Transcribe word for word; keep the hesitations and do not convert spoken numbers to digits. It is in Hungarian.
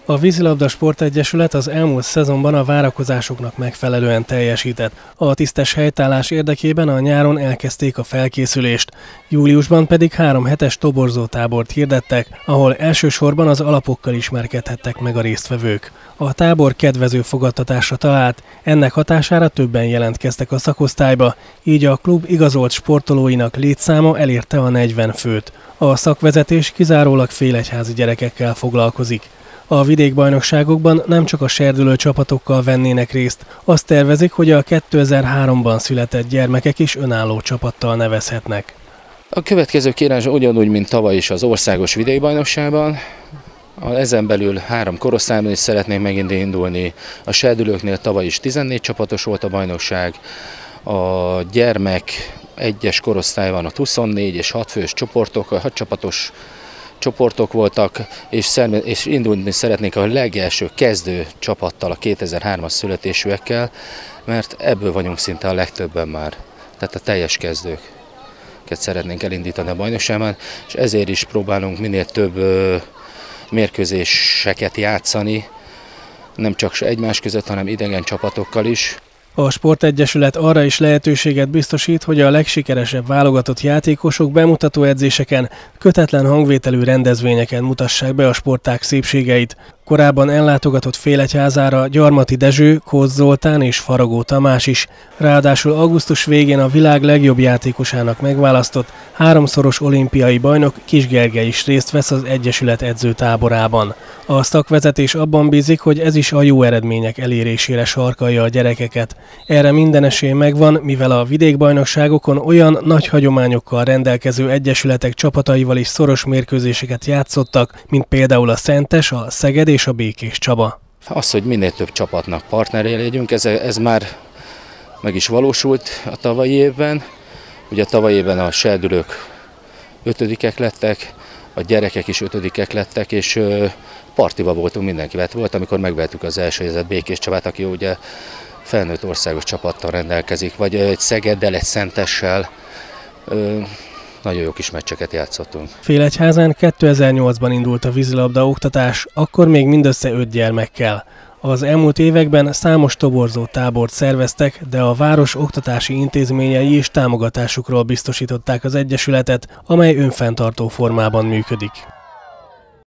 A Vízilabda Sportegyesület az elmúlt szezonban a várakozásoknak megfelelően teljesített. A tisztes helytállás érdekében a nyáron elkezdték a felkészülést. Júliusban pedig három hetes toborzótábort hirdettek, ahol elsősorban az alapokkal ismerkedhettek meg a résztvevők. A tábor kedvező fogadtatásra talált, ennek hatására többen jelentkeztek a szakosztályba, így a klub igazolt sportolóinak létszáma elérte a negyven főt. A szakvezetés kizárólag félegyházi gyerekekkel foglalkozik. A vidékbajnokságokban nem csak a serdülő csapatokkal vennének részt, azt tervezik, hogy a kétezer-háromban született gyermekek is önálló csapattal nevezhetnek. A következő kérés ugyanúgy, mint tavaly is az országos vidékbajnokságban. Ezen belül három korosztályban is szeretnénk megint indulni. A serdülőknél tavaly is tizennégy csapatos volt a bajnokság. A gyermek egyes korosztályban a huszonnégy és hat fős csoportok, hat csapatos csoportok voltak, és, és indulni szeretnék a legelső kezdő csapattal, a kétezer-hármas születésűekkel, mert ebből vagyunk szinte a legtöbben már, tehát a teljes kezdőket szeretnénk elindítani a bajnokságban, és ezért is próbálunk minél több ö, mérkőzéseket játszani, nem csak egymás között, hanem idegen csapatokkal is. A Sportegyesület arra is lehetőséget biztosít, hogy a legsikeresebb válogatott játékosok bemutató edzéseken, kötetlen hangvételű rendezvényeken mutassák be a sportág szépségeit. Korábban ellátogatott Félegyházára Gyarmati Dezső, Kósz Zoltán és Faragó Tamás is. Ráadásul augusztus végén a világ legjobb játékosának megválasztott, háromszoros olimpiai bajnok Kis Gergely is részt vesz az Egyesület edzőtáborában. A szakvezetés abban bízik, hogy ez is a jó eredmények elérésére sarkalja a gyerekeket. Erre minden esély megvan, mivel a vidékbajnokságokon olyan nagy hagyományokkal rendelkező egyesületek csapataival is szoros mérkőzéseket játszottak, mint például a Szentes, a Szeged és a Békés Csaba. Az, hogy minél több csapatnak partneré legyünk, ez, ez már meg is valósult a tavalyi évben. Ugye a tavalyi évben a serdülők ötödikek lettek, a gyerekek is ötödikek lettek, és ö, partiba voltunk mindenkivel. Volt, amikor megvettük az első helyezett Békés Csabát, aki ugye felnőtt országos csapattal rendelkezik, vagy egy Szegeddel, egy Szentessel. Ö, Nagyon jó kis meccseket játszottunk. Félegyházán kétezer-nyolcban indult a vízilabda oktatás, akkor még mindössze öt gyermekkel. Az elmúlt években számos toborzó tábort szerveztek, de a város oktatási intézményei is támogatásukról biztosították az egyesületet, amely önfenntartó formában működik.